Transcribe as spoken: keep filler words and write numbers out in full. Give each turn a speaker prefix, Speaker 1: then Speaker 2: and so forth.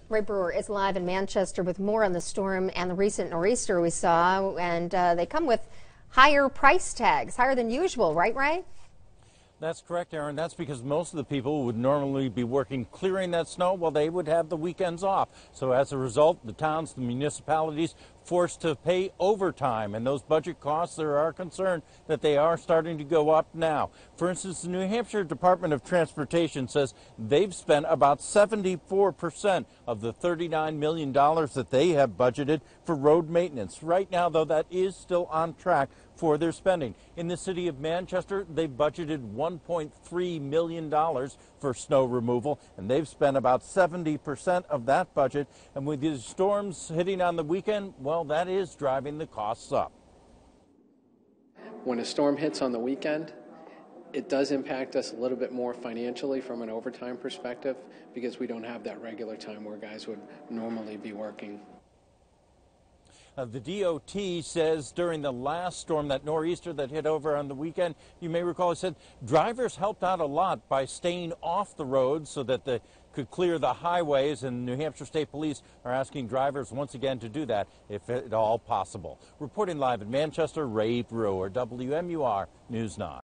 Speaker 1: Ray Brewer is live in Manchester with more on the storm and the recent nor'easter we saw, and uh, they come with higher price tags, higher than usual, right, Ray?
Speaker 2: That's correct, Aaron. That's because most of the people who would normally be working clearing that snow, well, they would have the weekends off. So as a result, the towns, the municipalities forced to pay overtime, and those budget costs, there are concerned that they are starting to go up now. For instance, the New Hampshire Department of Transportation says they've spent about seventy-four percent of the thirty-nine million dollars that they have budgeted for road maintenance. Right now, though, that is still on track for their spending. In the city of Manchester, they've budgeted one point three million dollars for snow removal, and they've spent about seventy percent of that budget. And with these storms hitting on the weekend, well, that is driving the costs up.
Speaker 3: When a storm hits on the weekend, it does impact us a little bit more financially from an overtime perspective because we don't have that regular time where guys would normally be working.
Speaker 2: Uh, the D O T says during the last storm, that nor'easter that hit over on the weekend, you may recall, it said drivers helped out a lot by staying off the roads so that they could clear the highways, and New Hampshire State Police are asking drivers once again to do that if at all possible. Reporting live in Manchester, Ray Brewer, W M U R News nine.